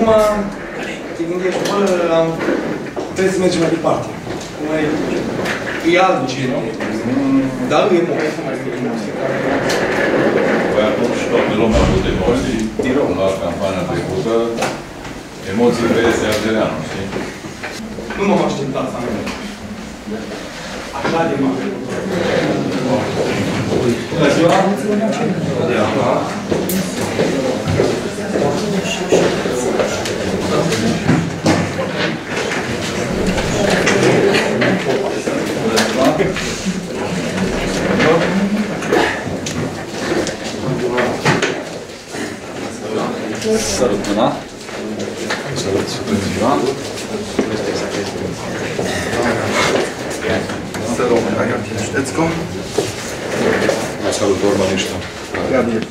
acum te gândești, bă, trebuie să mergem mai departe. E altceva. Dar e momentul mai bine emoții. Păi atunci toată lumea a avut emoții. La campania trecută, emoții pe este Ardereanu, știi? Nu m-am așteptat să am așa de mare. Bună ziua! Salut, mâna! Salut! Bună ziua! Salut, Agapin Ștețco! Salut, urbaniști! Gabriel!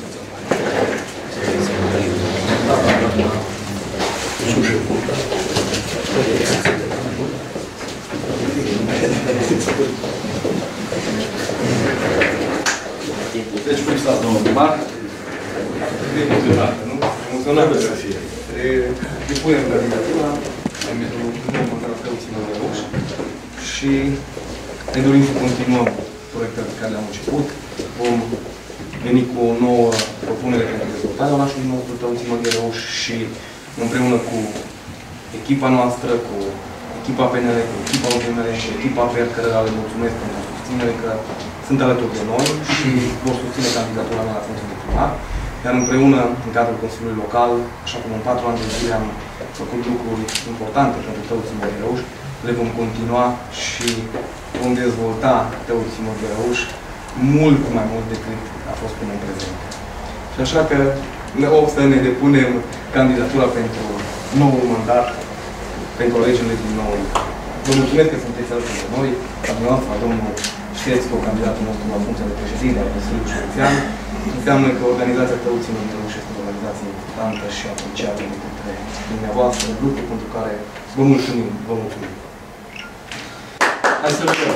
Deci, cum stați, domnul primar? Emoționată, nu? Emoționată să fie. Depunem candidatura pentru nou mandat preoții Măgăruș și ne dorim să continuăm proiectele pe care le-am început. Vom veni cu o nouă propunere pentru dezvoltarea orașului nostru, preoții Măgăruș, și împreună cu echipa noastră, cu echipa PNL, cu echipa UDMR și echipa VER, care le mulțumesc pentru susținere, că sunt alături de noi și vor susține candidatura mea la funcție de primar. Iar împreună, în cadrul Consiliului Local, așa cum în 4 ani de zile am făcut lucruri importante pentru Tăuții Măgăruș, le vom continua și vom dezvolta Tăuții Măgăruș mult mai mult decât a fost până în prezent. Și așa că o să ne depunem candidatura pentru noul mandat, pentru alegerile din nou. Vă mulțumesc că sunteți alături de noi, la dumneavoastră, domnul Ștețco, candidatul nostru la funcția de președinte al Consiliului Județean. Înseamnă că organizația Tăuții Măgăruș este o organizație importantă și apreciată de către dumneavoastră, lucru pentru care vă mulțumim. Vă mulțumim. Hai să vedem.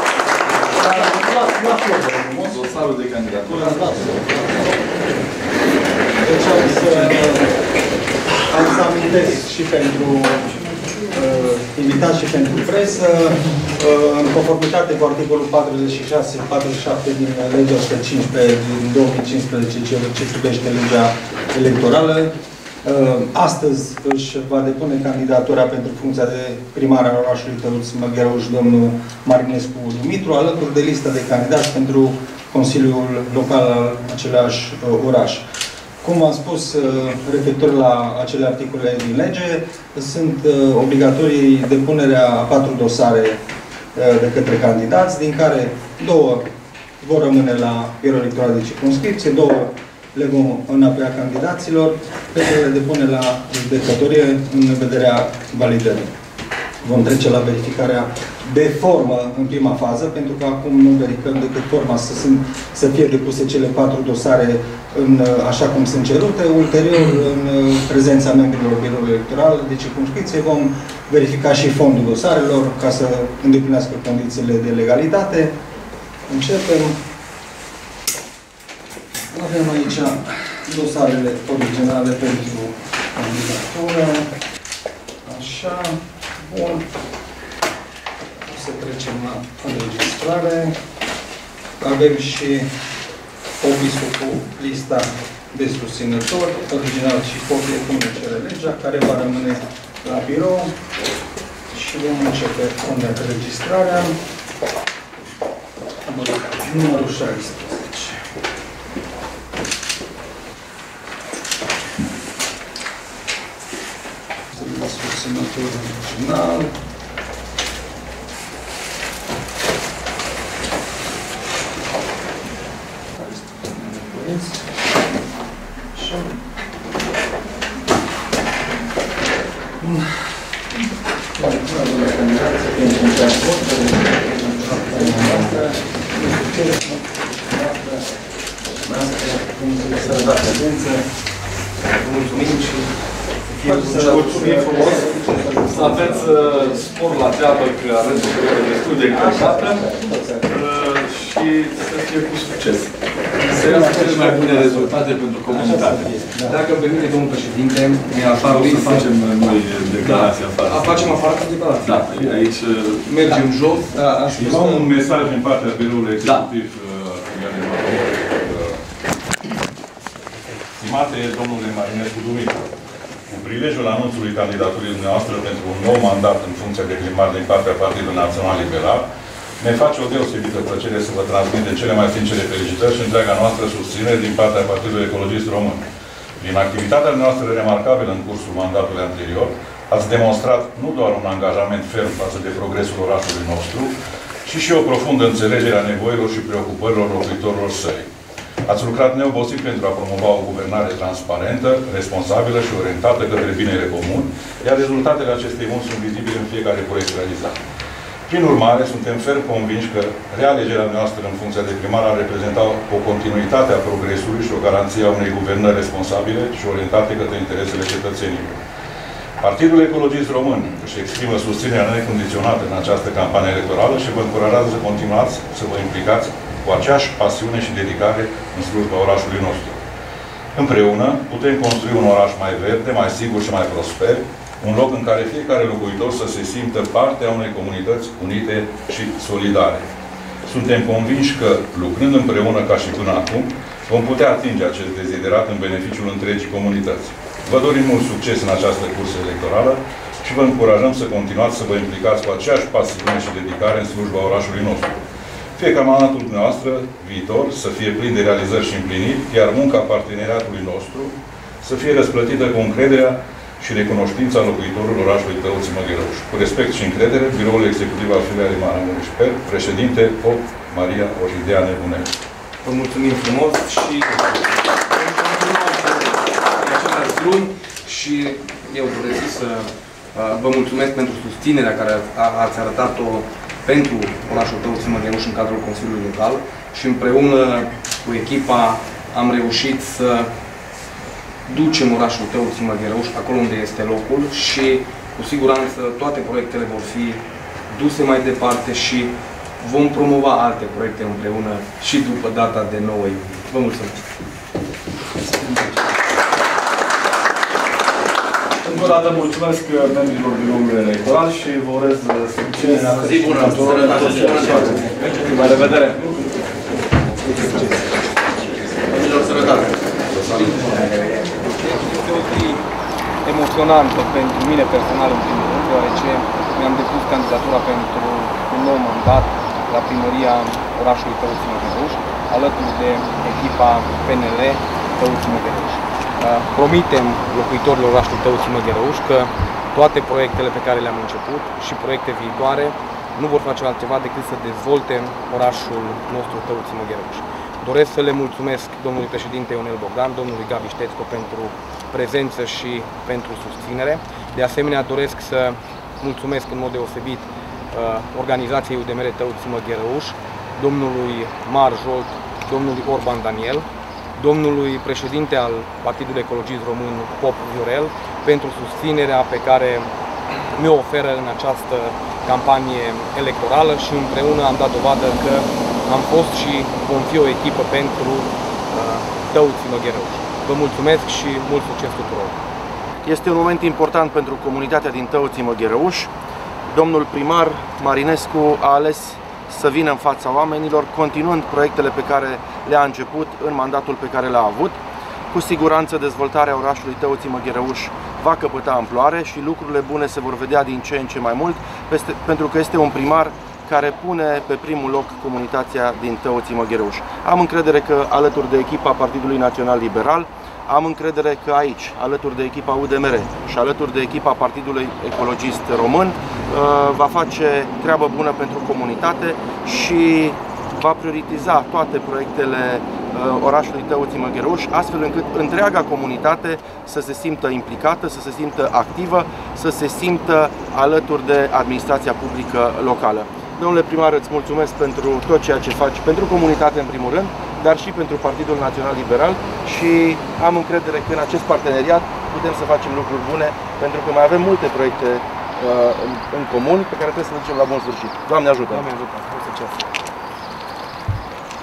Dosarul de candidatură. Deci am să amintesc și pentru invitați și pentru presă, în conformitate cu articolul 46-47 din legea 115 din 2015, ce privește legea electorală, astăzi își va depune candidatura pentru funcția de primar al orașului Tăuți Măgăruș, domnul Marinescu Dumitru, alături de lista de candidați pentru Consiliul Local al același oraș. Cum am spus, referitor la acele articole din lege, sunt obligatorii depunerea a 4 dosare de către candidați, din care 2 vor rămâne la biroul electoral de circumscripție, 2 le vom înapoi candidaților, pentru a le depune la judecătorie în vederea validării. Vom trece la verificarea de formă în prima fază, pentru că acum nu verificăm decât forma să fie depuse cele 4 dosare așa cum sunt cerute. Ulterior, în prezența membrilor biroului electoral de circumscripție, vom verifica și fondul dosarelor ca să îndeplinească condițiile de legalitate. Începem. Avem aici dosarele originale pentru candidatură. Așa. Bun. Să trecem la înregistrare. Avem și obisul cu lista de susținători, original și copie, cum ne cere legea, care va rămâne la birou. Și vom începe cu înregistrarea. Numărul 16. Susținător original. Mulțumim și mulțumim frumos. Să aveți spor la treabă, că aveți o perioadă destul de încărcată. și să fie cu succes. Să iasă cele mai bune rezultate pentru comunitate. Dacă îmi permite, domnul președinte, Afară o să facem noi declarații afară. Facem afară cu declarații. Da, aici Mergem jos. Am un mesaj din partea biroului executiv. Stimate domnule Marinescu Dumitru, cu prilejul anunțului candidaturii dumneavoastră pentru un nou mandat în funcție de primar din partea Partidului Național Liberal, ne face o deosebită plăcere să vă transmitem cele mai sincere felicitări și întreaga noastră susținere din partea Partidului Ecologist Român. Prin activitatea noastră remarcabilă în cursul mandatului anterior, ați demonstrat nu doar un angajament ferm față de progresul orașului nostru, ci și o profundă înțelegere a nevoilor și preocupărilor locuitorilor săi. Ați lucrat neobosit pentru a promova o guvernare transparentă, responsabilă și orientată către binele comun, iar rezultatele acestei mult sunt vizibile în fiecare proiect realizat. Prin urmare, suntem ferm convinși că realegerea noastră în funcția de primar ar reprezenta o continuitate a progresului și o garanție a unei guvernări responsabile și orientate către interesele cetățenilor. Partidul Ecologist Român își exprimă susținerea necondiționată în această campanie electorală și vă încurajează să continuați să vă implicați cu aceeași pasiune și dedicare în slujba orașului nostru. Împreună putem construi un oraș mai verde, mai sigur și mai prosper, un loc în care fiecare locuitor să se simtă parte a unei comunități unite și solidare. Suntem convinși că, lucrând împreună ca și până acum, vom putea atinge acest deziderat în beneficiul întregii comunități. Vă dorim mult succes în această cursă electorală și vă încurajăm să continuați să vă implicați cu aceeași pasiune și dedicare în slujba orașului nostru. Fie ca mandatul dumneavoastră viitor să fie plin de realizări și împliniri, iar munca parteneriatului nostru să fie răsplătită cu încrederea și recunoștința locuitorilor orașului Tăuții Măgherăuș. Cu respect și încredere, Biroul Executiv al Filialei Maramureș Per, președinte Pop Maria Orhidea Nebunel. Vă mulțumim frumos și același drum și eu doresc să vă mulțumesc pentru susținerea care ați arătat-o pentru orașul Tăuții Măgherăuș în cadrul Consiliului Local și împreună cu echipa am reușit să ducem orașul Tăuții Măgherăuș acolo unde este locul și cu siguranță toate proiectele vor fi duse mai departe și vom promova alte proiecte împreună și după data de 9 iulie. Vă mulțumesc! Încă o dată mulțumesc membrilor biroului electoral și vă urez succes. Zi bună! Sănătate! La revedere! Membrilor, sănătate! Este o zi emoționantă pentru mine personal, în primul rând, deoarece mi-am depus candidatura pentru un nou mandat la primăria orașului Tăuții Măgherăuș, alături de echipa PNL Tăuții Măgherăuș. Promitem locuitorilor orașului Tăuții Măgherăuș că toate proiectele pe care le-am început și proiecte viitoare nu vor face altceva decât să dezvolte orașul nostru Tăuții Măgherăuș. Doresc să le mulțumesc domnului președinte Ionel Bogdan, domnului Gabi Ștețco pentru prezență și pentru susținere. De asemenea, doresc să mulțumesc în mod deosebit organizației UDMR Tăuții Măgherăuș, domnului Mar Jolt, domnului Orban Daniel, domnului președinte al Partidului Ecologist Român, Pop Viorel, pentru susținerea pe care mi-o oferă în această campanie electorală și împreună am dat dovadă că am fost și vom fi o echipă pentru Tăuții Măgherăuș. Vă mulțumesc și mult succes tuturor! Este un moment important pentru comunitatea din Tăuții Măgherăuș. Domnul primar Marinescu a ales să vină în fața oamenilor, continuând proiectele pe care le-a început în mandatul pe care l-a avut. Cu siguranță dezvoltarea orașului Tăuții Măgherăuș va căpăta amploare și lucrurile bune se vor vedea din ce în ce mai mult, pentru că este un primar care pune pe primul loc comunitatea din Tăuții Măgherăuș. Am încredere că alături de echipa Partidului Național Liberal, am încredere că aici, alături de echipa UDMR și alături de echipa Partidului Ecologist Român, va face treabă bună pentru comunitate și va prioritiza toate proiectele orașului Tăuții Măgherăuș, astfel încât întreaga comunitate să se simtă implicată, să se simtă activă, să se simtă alături de administrația publică locală. Domnule primar, îți mulțumesc pentru tot ceea ce faci pentru comunitate în primul rând, dar și pentru Partidul Național Liberal și am încredere că în acest parteneriat putem să facem lucruri bune, pentru că mai avem multe proiecte în comun pe care trebuie să le ducem la bun sfârșit. Doamne ajută! Doamne ajută! Mult succes!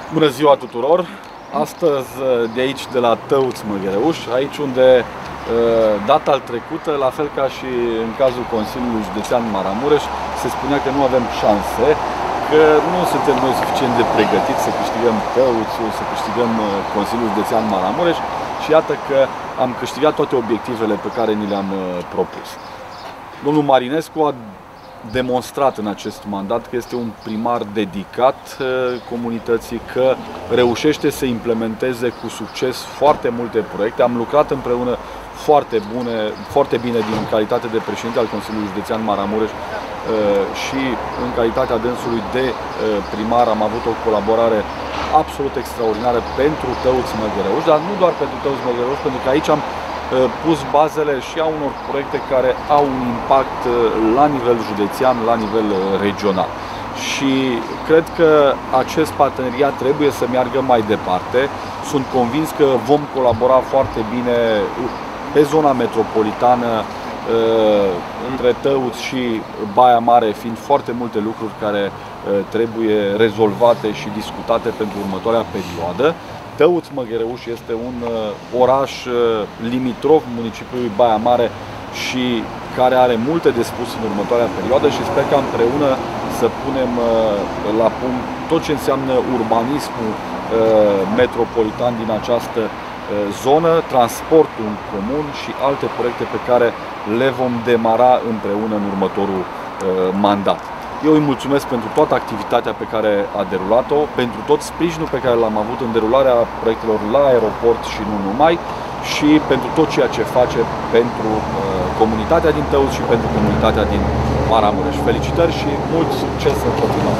Bună ziua tuturor! Astăzi de aici, de la Tăuți Măghereuș, aici unde data trecută, la fel ca și în cazul Consiliului Județean Maramureș, se spunea că nu avem șanse, că nu suntem noi suficient de pregătiți să câștigăm Tăuțiul, să câștigăm Consiliul Județean Maramureș și iată că am câștigat toate obiectivele pe care ni le-am propus. Domnul Marinescu a demonstrat în acest mandat că este un primar dedicat comunității, că reușește să implementeze cu succes foarte multe proiecte. Am lucrat împreună foarte bine din calitate de președinte al Consiliului Județean Maramureș și în calitatea dânsului de primar am avut o colaborare absolut extraordinară pentru Tăuți Măghereuș, dar nu doar pentru Tăuți Măghereuș, pentru că aici am pus bazele și a unor proiecte care au un impact la nivel județean, la nivel regional. Și cred că acest parteneriat trebuie să meargă mai departe. Sunt convins că vom colabora foarte bine pe zona metropolitană, între Tăuți și Baia Mare, fiind foarte multe lucruri care trebuie rezolvate și discutate pentru următoarea perioadă. Tăuți Măghereuș este un oraș limitrof municipiului Baia Mare și care are multe de spus în următoarea perioadă și sper că împreună să punem la punct tot ce înseamnă urbanismul metropolitan din această zonă, transportul în comun și alte proiecte pe care le vom demara împreună în următorul mandat. Eu îi mulțumesc pentru toată activitatea pe care a derulat-o, pentru tot sprijinul pe care l-am avut în derularea proiectelor la aeroport și nu numai, și pentru tot ceea ce face pentru comunitatea din Tăuți și pentru comunitatea din Maramureș. Felicitări și mult succes în continuare!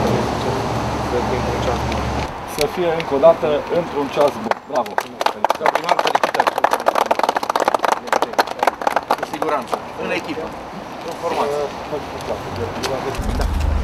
Să fie încă o dată într-un ceas bun. Bravo! Felicitări! Cu siguranță, în echipă, în formație.